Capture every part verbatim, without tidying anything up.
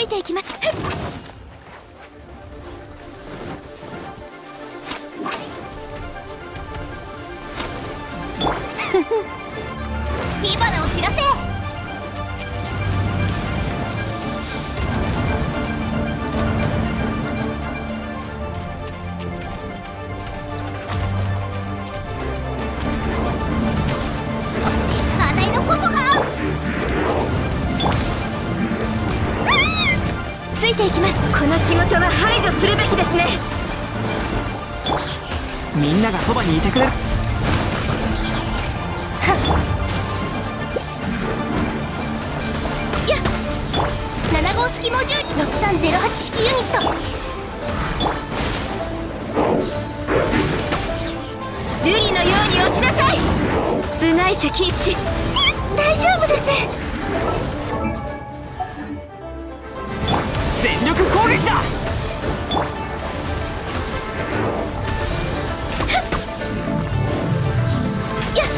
いていきます。火花を散らせ。あたいのことがついていきます。この仕事は排除するべきですね。 みんながそばにいてくれる。 やっなな号式モジュールろくさんゼロはち式ユニット。瑠璃のように落ちなさい。部外者禁止。大丈夫です。 全力攻撃だ。 やっ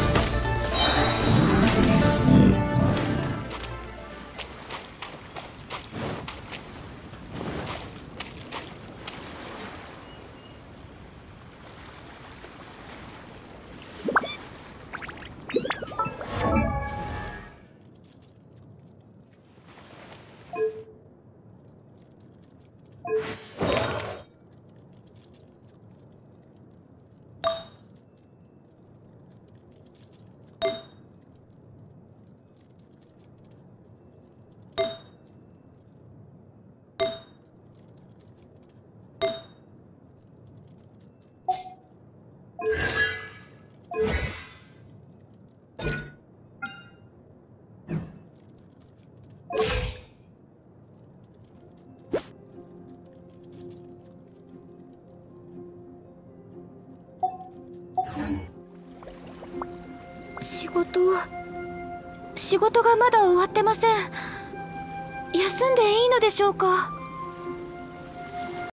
仕事仕事がまだ終わってません。休んでいいのでしょうか。